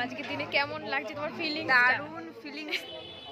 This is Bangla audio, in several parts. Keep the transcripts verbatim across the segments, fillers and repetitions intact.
আজকের দিনে কেমন লাগছে তোমার ফিলিং? দারুণ ফিলিংস।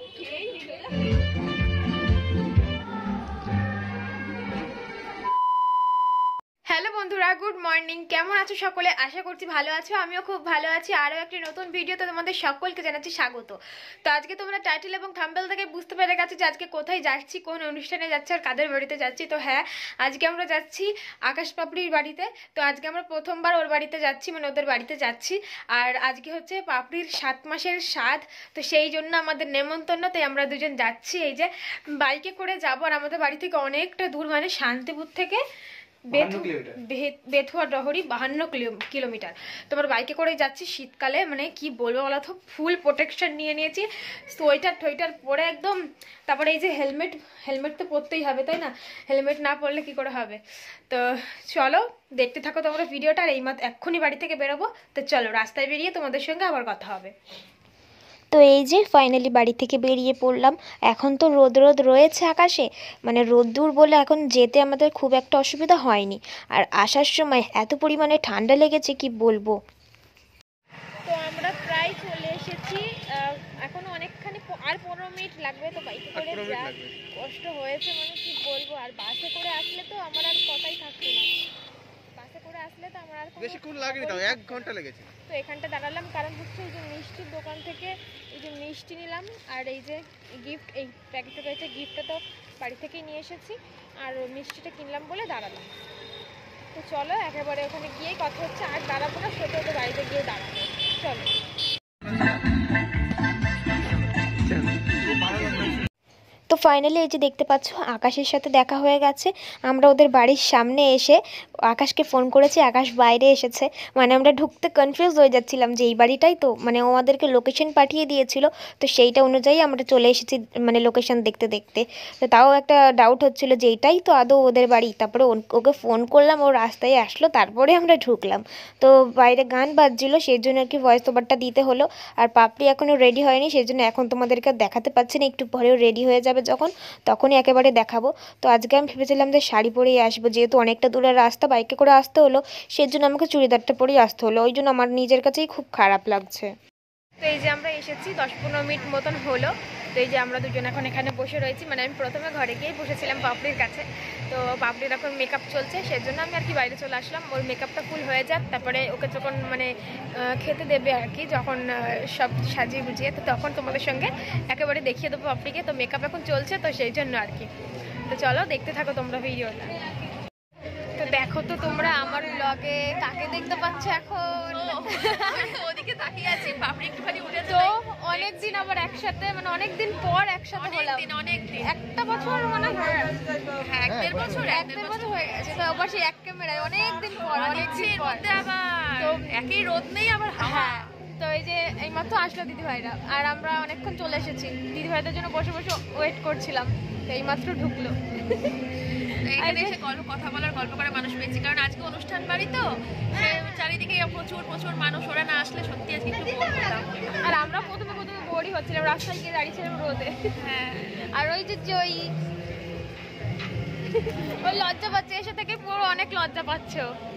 হ্যালো বন্ধুরা, গুড মর্নিং। কেমন আছো সকলে? আশা করছি ভালো আছো, আমিও খুব ভালো আছি। আরও একটি নতুন ভিডিওতে তোমাদের সকলকে জানাচ্ছি স্বাগত। তো আজকে তোমরা টাইটেল এবং থাম্বনেল থেকে বুঝতে পেরে গেছো যে আজকে কোথায় যাচ্ছি, কোন অনুষ্ঠানে যাচ্ছি আর কাদের বাড়িতে যাচ্ছি। তো হ্যাঁ, আজকে আমরা যাচ্ছি আকাশ পাপড়ির বাড়িতে। তো আজকে আমরা প্রথমবার ওর বাড়িতে যাচ্ছি, মানে ওদের বাড়িতে যাচ্ছি। আর আজকে হচ্ছে পাপড়ির সাত মাসের স্বাদ, তো সেই জন্য আমাদের নেমন্তন্ন, তাই আমরা দুজন যাচ্ছি। এই যে বাইকে করে যাবো, আর আমাদের বাড়ি থেকে অনেকটা দূর, মানে শান্তিপুর থেকে বেথুয়া ডহরি বাহান্ন কিলোমিটার। তোমার বাইকে করে যাচ্ছি শীতকালে, মানে কি বলবো বলো তো, ফুল প্রোটেকশন নিয়ে নিয়েছি, সোয়েটার টোয়েটার পরে একদম। তারপরে এই যে হেলমেট, হেলমেট তো পরতেই হবে তাই না, হেলমেট না পরলে কি করে হবে। তো চলো দেখতে থাকো তোমরা ভিডিওটা। আর এইমাত্র এক্ষুনি বাড়ি থেকে বেরোবো, তো চলো রাস্তায় বেরিয়ে তোমাদের সঙ্গে আবার কথা হবে। তো এই যে ফাইনালি বাড়ি থেকে বেরিয়ে পড়লাম। এখন তো রোদ রোদ রয়েছে আকাশে, মানে রোদ্দুর বলে এখন যেতে আমাদের খুব একটা অসুবিধা হয়নি। আর আসার সময় এত পরিমাণে ঠান্ডা লেগেছে কি বলবো। তো আমরা প্রায় চলে এসেছি, এখনো অনেকখানি, আর পনেরো মিনিট লাগবে। তো বাইকে করে যা কষ্ট হয়েছে, মানে কি বলবো। আর বাসে করে আসলে তো আমার আর কথাই থাকতো না, বাসে করে আসলে তো আমার আর বেশিক্ষণ লাগেনি, তাও এক ঘন্টা লেগেছে। তো এখানটা দাঁড়ালাম কারণ হচ্ছে এই যে মিষ্টির দোকান থেকে এই যে মিষ্টি নিলাম, আর এই যে গিফট, এই প্যাকেটটা রয়েছে, গিফটটা তো বাড়ি থেকেই নিয়ে এসেছি, আর মিষ্টিটা কিনলাম বলে দাঁড়ালাম। তো চলো একেবারে ওখানে গিয়েই কথা হচ্ছে, আর দাঁড়াবো না, সোজা ওদের বাড়িতে গিয়ে দাঁড়াবো। চলো। তো ফাইনালি এই যে দেখতে পাচ্ছ আকাশের সাথে দেখা হয়ে গেছে। আমরা ওদের বাড়ির সামনে এসে আকাশকে ফোন করেছি, আকাশ বাইরে এসেছে। মানে আমরা ঢুকতে কনফিউজ হয়ে যাচ্ছিলাম যে এই বাড়িটাই তো, মানে ও আমাদেরকে লোকেশন পাঠিয়ে দিয়েছিল, তো সেইটা অনুযায়ী আমরা চলে এসেছি, মানে লোকেশন দেখতে দেখতে। তো তাও একটা ডাউট হচ্ছিল যে এইটাই তো আদৌ ওদের বাড়ি। তারপরে ওকে ফোন করলাম, ও রাস্তায় আসলো, তারপরে আমরা ঢুকলাম। তো বাইরে গান বাজছিল, সেই জন্য আর কি ভয়েস ওভারটা দিতে হলো। আর পাপড়ি এখনও রেডি হয়নি, সেই জন্য এখন তোমাদেরকে দেখাতে পাচ্ছি না, একটু পরেও রেডি হয়ে যাবে যখন, তখনই একেবারে দেখাবো। তো আজকে আমি ভেবেছিলাম যে শাড়ি পরেই আসবো, যেহেতু অনেকটা দূরের রাস্তা বাইকে করে আসতে হলো, সেই জন্য আমাকে চুড়িদারটা পরেই আসতে হলো। ওই জন্য আমার নিজের কাছেই খুব খারাপ লাগছে। তো এই যে আমরা এসেছি, দশ পনেরো মিনিট মতন হলো। তো এই যে আমরা দুজন এখন এখানে বসে রয়েছি, মানে আমি প্রথমে ঘরে গিয়েই বসেছিলাম পাপড়ির কাছে। তো পাপড়ির এখন মেকআপ চলছে, সেজন্য আমি আর কি বাইরে চলে আসলাম। ওর মেকআপটা ফুল হয়ে যাক, তারপরে ওকে যখন মানে খেতে দেবে আর কি, যখন সব সাজিয়ে গুজিয়ে, তো তখন তোমাদের সঙ্গে একেবারে দেখিয়ে দেবো পাপড়িকে। তো মেকআপ এখন চলছে, তো সেই জন্য আর কি। তো চলো দেখতে থাকো তোমরা ভিডিওটা। তো দেখো তো তোমরা আমার ব্লগে কাকে দেখতে পাচ্ছ এখন? ওদিকে তাকিয়ে আছি, পাপড়ি একটুখানি উঠে। তো অনেকদিন আবার একসাথে, মানে অনেকদিন পর একসাথে হলাম, অনেকদিন, একটা বছর মানে হয়ে গেছে, এক দেড় বছর এক দেড় বছর হয়ে গেছে। তো আবার সেই এক ক্যামেরায় অনেকদিন পর, অনেকদিন পর আবার তো একই রোদ নেই আবার। হ্যাঁ, তো এই যে এইমাত্র আসলো দিদিভাইরা, আর আমরা অনেকক্ষণ চলে এসেছি, দিদিভাইদের জন্য বসে বসে ওয়েট করছিলাম। তো এইমাত্র ঢুকলো। এখানে এসে গল্প, কথা বলার, গল্প করে মানুষ পেয়েছি, কারণ আজকে অনুষ্ঠান বাড়ি তো চারিদিকে প্রচুর প্রচুর মানুষ, ওরা না আসলে সত্যি আজকে একটু বোর হতাম। আর আমরা প্রথমে প্রথমে বোরই হচ্ছিলাম, রাস্তায় গিয়ে দাঁড়িয়েছিলাম রোদে। হ্যাঁ, আর ওই যে ওই ওই লজ্জা পাচ্ছে, এসে থেকে পুরো অনেক লজ্জা পাচ্ছ।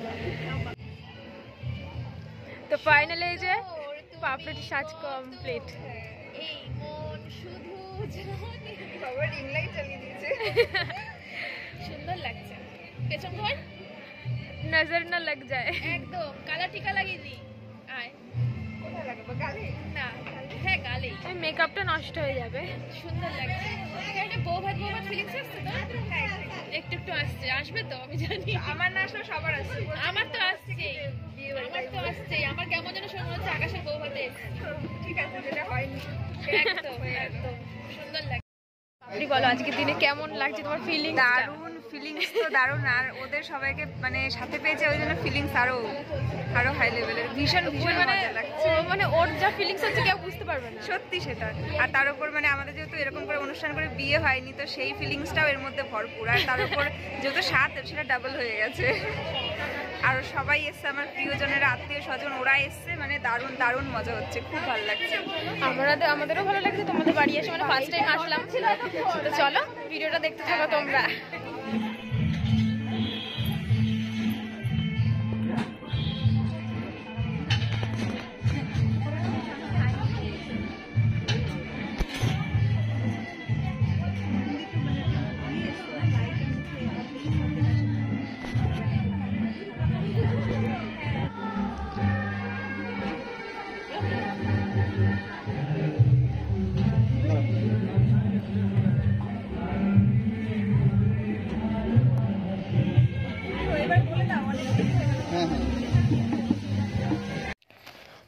তো ফাইনালি এই যে পাপড়ির সাজ কমপ্লিট। এই মন শুধু বাবা রিং লাইট চালিয়ে দিয়েছে, সুন্দর লাগছে। পেছন ধর, নজর না লাগ যায়। একদম কালা টিকা লাগিয়ে দি। আয়, কোথায় লাগাবো? গালে না? হ্যাঁ গালে। এই মেকআপটা নষ্ট হয়ে যাবে। সুন্দর লাগছে। এটা বউ ভাত বউ ভাত ফিলিংস আসছে তো? একটু একটু আসছে, আসবে তো আমি জানি। আমার না আসলে সবার আসছে। আমার তো আসছেই, আমার তো আসছেই। আমার কেমন যেন শুনে হচ্ছে আকাশের বউ ভাতে। ঠিক আছে, যেটা হয়নি। একদম একদম সুন্দর লাগছে। আপনি বলো আজকের দিনে কেমন লাগছে তোমার ফিলিং? দারুণ ফিলিংস তো দারুণ। আর ওদের সবাইকে মানে সাথে পেয়েছে, ওই জন্য ফিলিংস আরো আরো হাই লেভেলের, ভীষণ ভীষণ মজা লাগছে। মানে ওর যা ফিলিংস হচ্ছে কেউ বুঝতে পারবে না, সত্যি সেটা। আর তার উপর মানে আমাদের যেহেতু এরকম করে অনুষ্ঠান করে বিয়ে হয়নি, তো সেই ফিলিংসটাও এর মধ্যে ভরপুর। আর তার উপর যেহেতু সাত, সেটা ডাবল হয়ে গেছে। আর সবাই এসছে, আমার প্রিয়জনের আত্মীয় স্বজন, ওরা এসছে, মানে দারুণ দারুণ মজা হচ্ছে, খুব ভালো লাগছে। আমরা আমাদেরও ভালো লাগছে তোমাদের বাড়ি এসে, মানে ফার্স্ট টাইম আসলাম। তো চলো ভিডিওটা দেখতে থাকো তোমরা।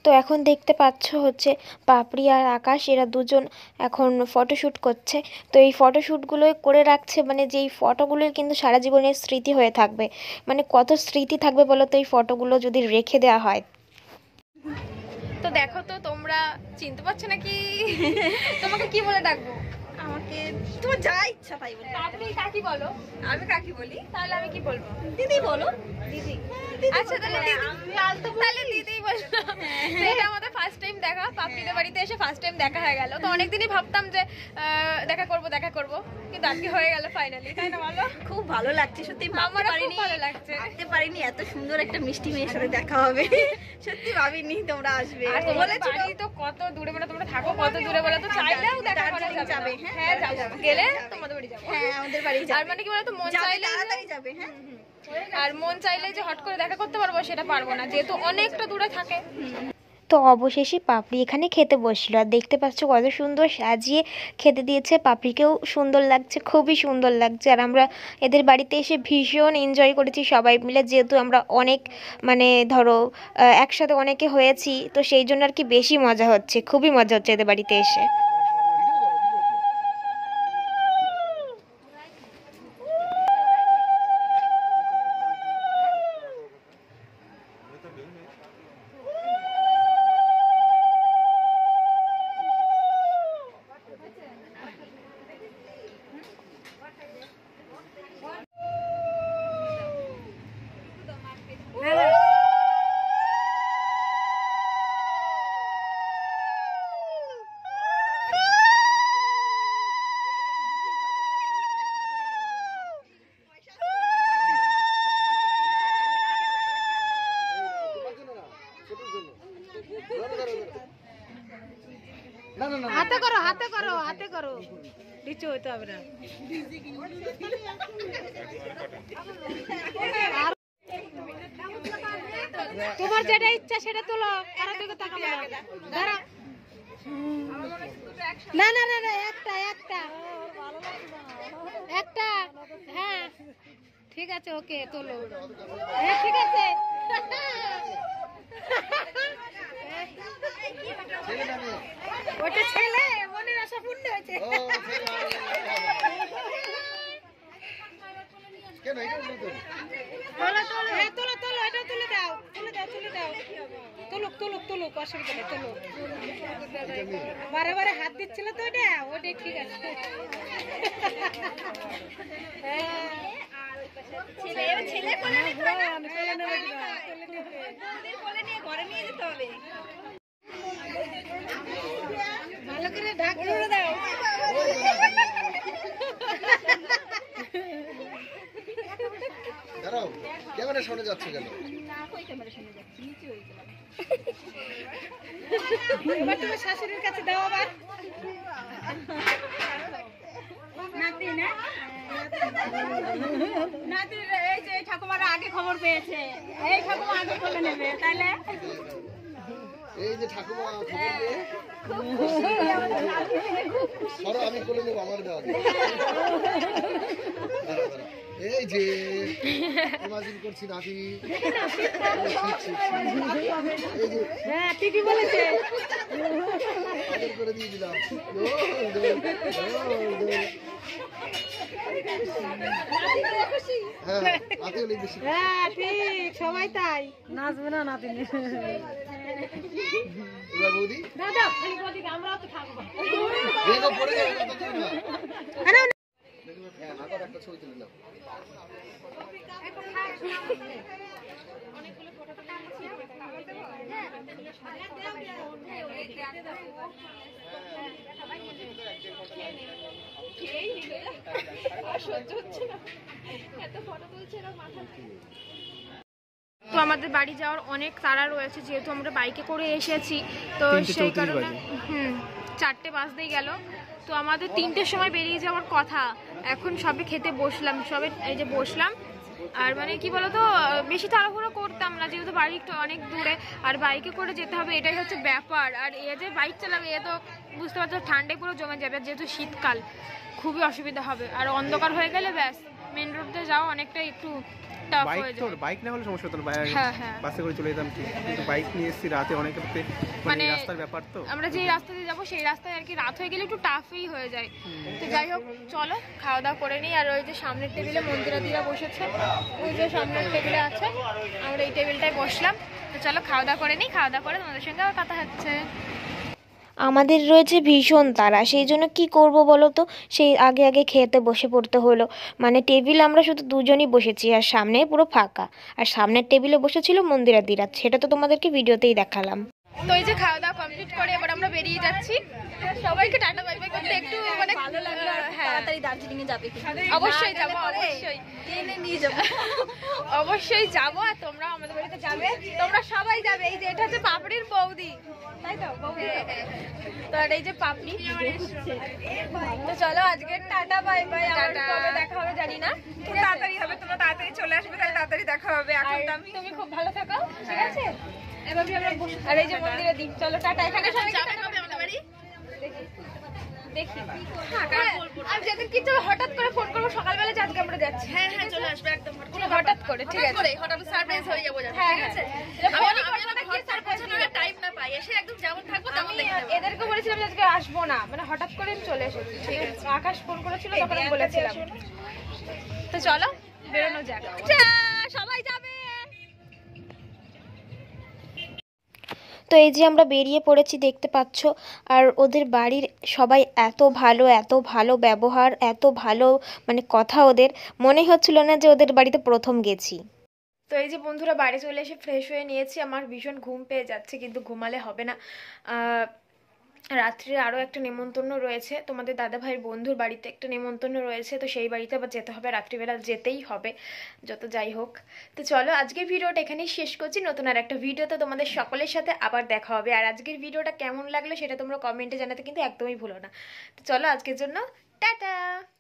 এখন দেখতে পাচ্ছ হচ্ছে পাপড়ি আর আকাশ এরা দুজন এখন ফটোশ্যুট করছে। তো এই ফটোশ্যুটগুলো করে রাখছে, মানে যেই ফটোগুলো কিন্তু সারা জীবনের স্মৃতি হয়ে থাকবে। মানে কত স্মৃতি থাকবে বলো তো এই ফটোগুলো যদি রেখে দেওয়া হয়। তো দেখো তো তোমরা চিনতে পারছো নাকি? তোমাকে কি বলে ডাকবো? আমাকে তোমার যা ইচ্ছা তাই বলো। আপনি কাকি বলো। আমি কাকি বলি। তাহলে আমি কি বলবো? দিদি বলো। দিদি। আচ্ছা তাহলে দিদি, তাহলে দিদিই বলো। তো এটা আমাদের ফার্স্ট টাইম দেখা, পাপড়িদের বাড়িতে এসে ফার্স্ট টাইম দেখা হয়ে গেল। তো অনেকদিনই ভাবতাম যে আহ, দেখা করব দেখা করব, কিন্তু আজকে হয়ে গেল ফাইনালি, তাই না বলো? খুব ভালো লাগছে সত্যি, আমারও খুব ভালো লাগছে। ভাবতে পারিনি এত সুন্দর একটা মিষ্টি মেয়ের সাথে দেখা হবে। সত্যি ভাবিনি তোমরা আসবে। আর তোমাদের বাড়ি তো কত দূরে, মানে তোমরা থাকো কত দূরে বলো তো, চাইলেও দেখা করা যাবে। হ্যাঁ যাবো, গেলে তোমাদের বাড়ি যাবো। হ্যাঁ আমাদের বাড়ি যাবে। আর মানে কি বলতো, মন চাইলে তাড়াতাড়ি যাবে। হ্যাঁ আর মন চাইলে যে হট করে দেখা করতে পারবো সেটা পারবো না, যেহেতু অনেকটা দূরে থাকে। তো অবশেষে পাপড়ি এখানে খেতে বসলো, আর দেখতে পাচ্ছ কত সুন্দর সাজিয়ে খেতে দিয়েছে। পাপড়িকেও সুন্দর লাগছে, খুবই সুন্দর লাগছে। আর আমরা এদের বাড়িতে এসে ভীষণ এনজয় করেছি সবাই মিলে, যেহেতু আমরা অনেক মানে ধরো একসাথে অনেকে হয়েছি, তো সেই জন্য আর কি বেশি মজা হচ্ছে, খুবই মজা হচ্ছে এদের বাড়িতে এসে। হাতে করো, হাতে করো, হাতে করো, নিচে হইতে হবে না। তোমার যেটা ইচ্ছা সেটা তোলো, কারো দিকে তাকাবে না। দাঁড়াও। না না না না, একটা একটা একটা হ্যাঁ ঠিক আছে, ওকে তোলো। হ্যাঁ ঠিক আছে। ওটা ছেলে, মনের আশা পূর্ণ হয়েছে। তোলো তোলো, হ্যাঁ তোলো তোলো, এটা তুলে দাও, তুলে দাও, তুলে দাও, তুলুক তুলুক তুলুক, অসুবিধা নেই, তুলুক। বারে বারে হাত দিচ্ছিল তো, ওটা ওটাই ঠিক আছে। ভালো করে ঢাক করে দাও। দাঁড়াও, ক্যামেরা সামনে যাচ্ছে কেন? এবার তুমি শাশুড়ির কাছে দাও আবার। নাতি না, নাতি এই যে ঠাকুমারা আগে খবর পেয়েছে, এই ঠাকুমা আগে বলে নেবে, তাইলে এই যে ঠাকুমা খবর পেয়ে সরো, আমি বলে নেবো আমার দেওয়া। এই যে ইমাজিন করছি নাতি, হ্যাঁ ঠিকই বলেছে। আদর করে দিয়ে দিলাম। হ্যাঁ নাতি হলে বেশি। হ্যাঁ ঠিক, সবাই তাই। নাচবে না নাতি। এবার বৌদি দাদা খালি বৌদি, আমরাও তো থাকবো। দেখো পড়ে যাবে, কথা দিও না। হ্যাঁ আগর একটা ছবি তুলে নাও। তো আমাদের বাড়ি যাওয়ার অনেক তাড়া রয়েছে, যেহেতু আমরা বাইকে করে এসেছি, তো সেই কারণে হুম চারটে বাজতেই গেল। তো আমাদের তিনটের সময় বেরিয়ে যাওয়ার কথা, এখন সবে খেতে বসলাম, সবে এই যে বসলাম। আর মানে কি বলতো, বেশি তাড়াহুড়ো করতাম না, যেহেতু বাড়ি একটু অনেক দূরে, আর বাইকে করে যেতে হবে, এটাই হচ্ছে ব্যাপার। আর এ যে বাইক চালাবে, এ তো বুঝতে পারছো ঠান্ডায় পুরো জমে যাবে, যেহেতু শীতকাল খুবই অসুবিধা হবে, আর অন্ধকার হয়ে গেলে ব্যাস মেন রোড দিয়ে যাও অনেকটা একটু টাফ বাইক হয়ে তো যায়। বাইক না হলে সমস্যা হতো না, হ্যাঁ, হ্যাঁ। বাসে করে চলে যেতাম ঠিক, কিন্তু বাইক নিয়ে এসেছি রাতে, অনেক মানে মানে রাস্তার ব্যাপার তো। আমরা যেই রাস্তা দিয়ে যাবো সেই রাস্তায় আর কি রাত হয়ে গেলে একটু টাফই হয়ে যায়। তো যাই হোক চলো খাওয়া দাওয়া করে নিই। আর ওই যে সামনের টেবিলে মন্দিরাদিরা বসেছে, ওই যে সামনের টেবিলে আছে, আমরা এই টেবিলটায় বসলাম। তো চলো খাওয়া দাওয়া করে নিই, খাওয়া দাওয়া করে তোমাদের সঙ্গে আবার কথা হচ্ছে। আমাদের রয়েছে ভীষণ তাড়া, সেই জন্য কি করব বলো তো, সেই আগে আগে খেতে বসে পড়তে হলো। মানে টেবিল আমরা শুধু দুজনই বসেছি, আর সামনে পুরো ফাঁকা, আর সামনের টেবিলে বসেছিল মন্দিরাদিরা, সেটা তো তোমাদেরকে ভিডিওতেই দেখালাম। তো এই যে খাওয়া দাওয়া কমপ্লিট করে এবার আমরা বেরিয়ে যাচ্ছি। সবাইকে টাটা বাই বাই করতে একটু মানে ভালো লাগলো। হ্যাঁ দার্জিলিং এ যাবে, অবশ্যই যাবো, অবশ্যই ট্রেনে নিয়ে যাবো, অবশ্যই যাবো। আর তোমরা আমাদের বাড়িতে যাবে, তোমরা সবাই যাবে। এই যে এটা হচ্ছে পাপড়ির বৌদি, তাই তো বৌদি তো, আর এই যে পাপড়ি। তো চলো আজকে টাটা বাই বাই, আবার কবে দেখা হবে জানি না, খুব তাড়াতাড়ি হবে, তোমরা তাড়াতাড়ি চলে আসবে, তাহলে তাড়াতাড়ি দেখা হবে। এখন তো আমি তুমি খুব ভালো থাকো, ঠিক আছে? এভাবে আমরা বসে, আর এই যে মন্দিরে দিক, চলো টাটা। এখানে সবাই যাবে কবে আমাদের বাড়ি দেখি দেখি। হ্যাঁ, আমি যেদিন কিছু হঠাৎ করে ফোন করবো সকালবেলা যে আজকে আমরা যাচ্ছি। হ্যাঁ হ্যাঁ চলে আসবে একদম হঠাৎ করে, ঠিক আছে? হঠাৎ সারপ্রাইজ হয়ে যাবো, হ্যাঁ ঠিক আছে। আমি আমি না ঘর ছাড়া পৌঁছানোর টাইম না পাই, এসে একদম যেমন থাকবো তেমন দেখতে হবে। এদেরকে বলেছিলাম যে আজকে আসবো না, মানে হঠাৎ করে আমি চলে এসেছি, ঠিক আছে? আকাশ ফোন করেছিল তখন আমি বলেছিলাম। তো চলো বেরোনো যাক, সবাই যাবে। তো এই যে আমরা বেরিয়ে পড়েছি দেখতে পাচ্ছ, আর ওদের বাড়ির সবাই এত ভালো, এত ভালো ব্যবহার, এত ভালো মানে কথা, ওদের মনে হচ্ছিল না যে ওদের বাড়িতে প্রথম গেছি। তো এই যে বন্ধুরা বাড়ি চলে এসে ফ্রেশ হয়ে নিয়েছি, আমার ভীষণ ঘুম পেয়ে যাচ্ছে, কিন্তু ঘুমালে হবে না। রাত্রে আরও একটা নেমন্তন্ন রয়েছে, তোমাদের দাদা ভাইয়ের বন্ধুর বাড়িতে একটা নেমন্তন্ন রয়েছে, তো সেই বাড়িতে আবার যেতে হবে, রাত্রিবেলা যেতেই হবে, যত যাই হোক। তো চলো আজকের ভিডিওটা এখানেই শেষ করছি, নতুন আর একটা ভিডিওতে তোমাদের সকলের সাথে আবার দেখা হবে। আর আজকের ভিডিওটা কেমন লাগলো সেটা তোমরা কমেন্টে জানাতে কিন্তু একদমই ভুলো না। তো চলো আজকের জন্য টাটা।